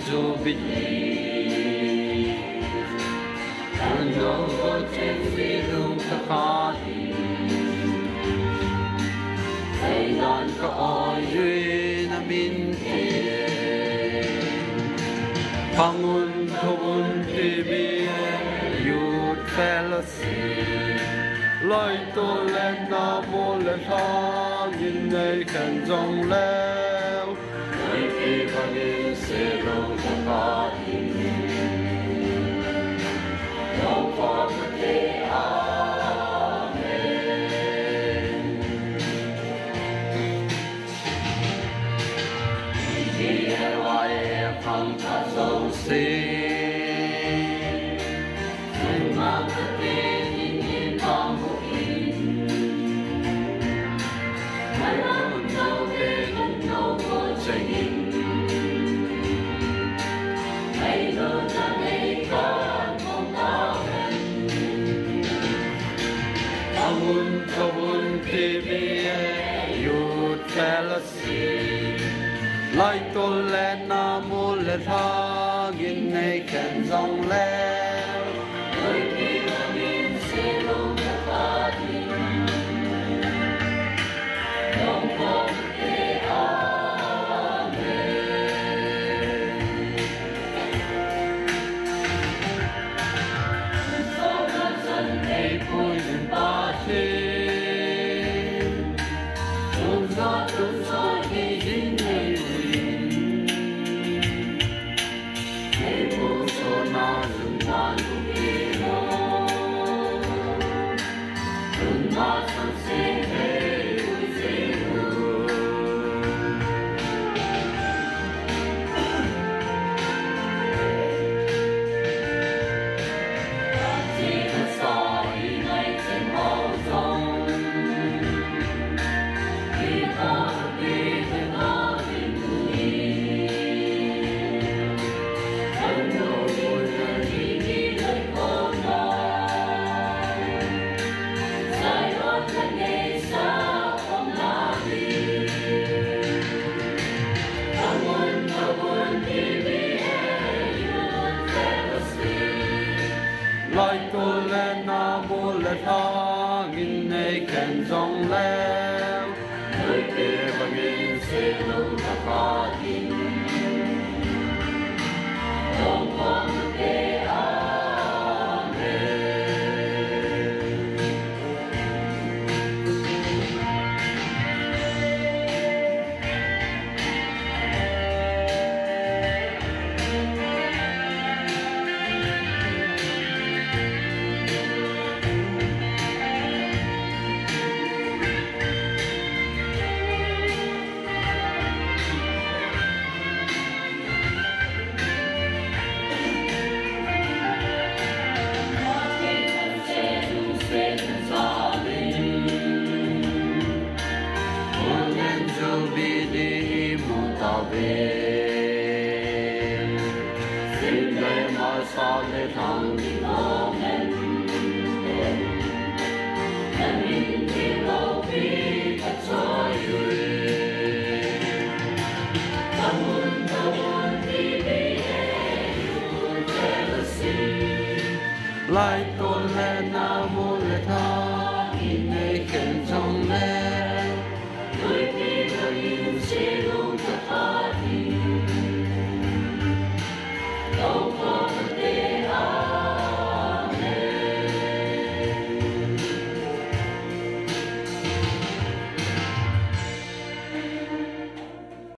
dù bị nó có trên phi lung ta khó đi thầy đàn có oi duyên na min tiền pangun thôn tibi youth fellowship loi to lên na vô lên thang in nơi cần dòng leo khi bằng in sẽ rong ta khó đi no poverty amen here I am from the soul sea in my pain in my pain I don't know pain no more singing Kavun TV youth fellowship lai to lên nam mô lên thang in nay khen dòng leo nơi đi mà mình sẽ luôn ta đi trong con thế amen so na dân đây vui lên ba thế Chúng tôi đi đến nơi để vô số na đừng ngoan của kia đừng ma sẵn sẽ thế vui sẽ hương chỉ là soi ngày trên màu rồng Like to let na bo let ha in nay can dòng lẽ